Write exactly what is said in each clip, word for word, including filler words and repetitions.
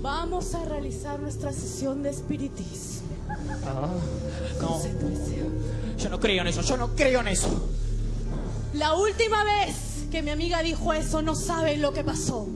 Vamos a realizar nuestra sesión de espiritismo. Ah, no. Concéntrese. Yo no creo en eso, yo no creo en eso. La última vez que mi amiga dijo eso, no saben lo que pasó.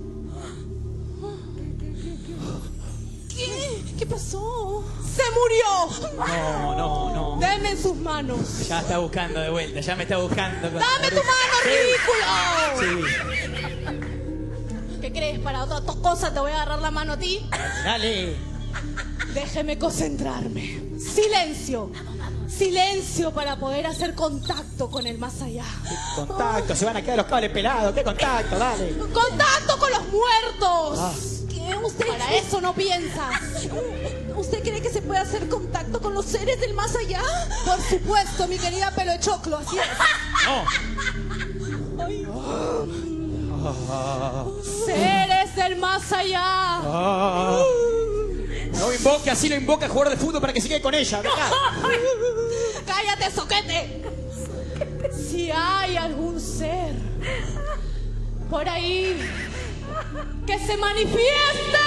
¿Qué? ¿Qué pasó? ¡Se murió! No, no, no. Denme en sus manos. Ya está buscando de vuelta, ya me está buscando. ¡Dame tu mano, ridículo! Sí. ¿Qué crees? Para otra to- cosa te voy a agarrar la mano a ti. Dale. Déjeme concentrarme. Silencio. Silencio para poder hacer contacto con el más allá. Contacto, se van a quedar los cables pelados. ¿Qué contacto? Dale. ¡Contacto con los muertos! Ah. ¿Qué? ¿Usted para eso no piensa? ¿Usted cree que se puede hacer contacto con los seres del más allá? Por supuesto, mi querida pelo de choclo, así es. No. Ay. Ah. Seres del más allá. Ah. No invoque, así lo invoca el jugador de fútbol para que se quede con ella. Deja. ¡Cállate, soquete! Si hay algún ser por ahí que se manifieste.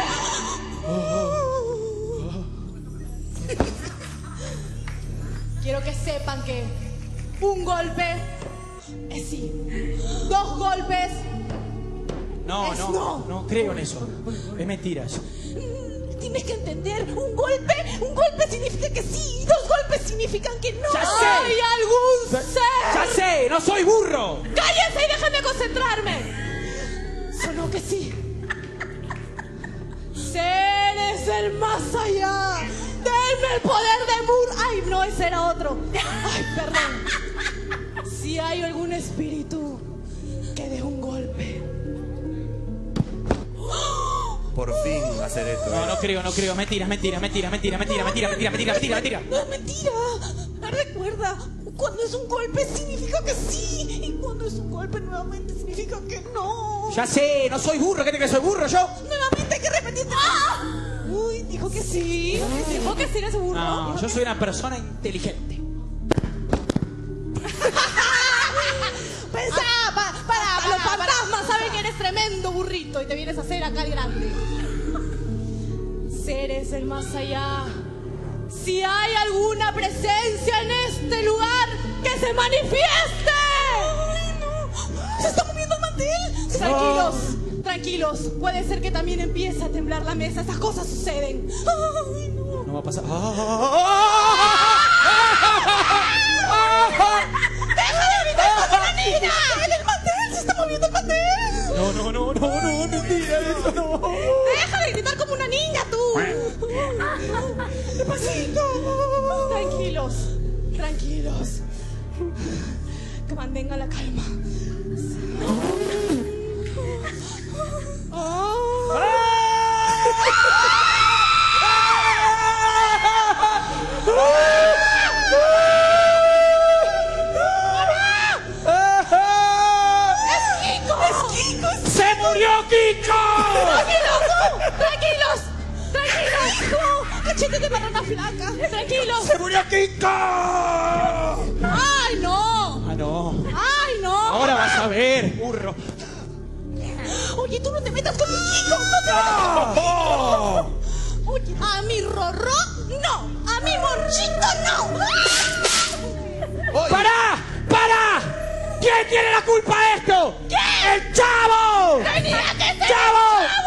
Quiero que sepan que un golpe es sí, dos golpes No, es no, no. no creo en eso. Es mentiras. Tienes que entender, un golpe, un golpe significa que sí, y dos golpes significan que no. ¡Ya sé! ¡Hay algún Ya- ser! ¡Ya sé! ¡No soy burro! ¡Cállense y déjenme concentrarme! Sonó que sí. Seres del más allá, denme el poder de Mur. ¡Ay, no, ese era otro! ¡Ay, perdón! Si hay algún espíritu que dé un golpe. Por fin hacer esto. No, no creo, no creo. Mentira, mentira, mentira, mentira, mentira, mentira, mentira, mentira, mentira, mentira. No es mentira. Recuerda, cuando es un golpe significa que sí. Y cuando es un golpe nuevamente significa que no. Ya sé, no soy burro. ¿Qué te crees que soy burro yo? Nuevamente hay que repetir. ¡Ah! Uy, dijo que sí. Dijo que sí, eres burro. No, Dijo yo que soy una persona inteligente. Pensá, pa- para, los fantasmas saben que eres tremendo burrito y te vienes a hacer acá el grande. Seres del más allá, si hay alguna presencia en este lugar, que se manifieste. ¡Ay, no! ¡Se está moviendo el mantel! Tranquilos, tranquilos. Puede ser que también empiece a temblar la mesa. Esas cosas suceden. ¡Ay, no! No va a pasar. ¡Deja de gritar como una niña! ¡El mantel! ¡Se está moviendo el mantel! No, no, no, no, no, es mentira eso, no. ¡Deja de gritar como una niña, tú! ¡Despacito! Tranquilos, tranquilos. Que mantengan la calma. ¡Se murió Kiko! ¡Tranquilos, tú! ¡Tranquilos! ¡Tranquilos! ¡Tú! ¡Cachete de banana flaca! ¡Tranquilos! ¡Se murió Kiko! ¡Ay, no! Ah, no. ¡Ay, no! Ahora vas a ver, burro. Oye, tú no te metas con mi chico. ¡No te metas! ¡Oh! Oye, a mi Rorró, no. A mi Monchito, no. ¡Para! ¡Para! ¿Quién tiene la culpa de esto? ¿Quién? ¡El chavo! ¡Tenía que ser ¡Chavo! el chavo!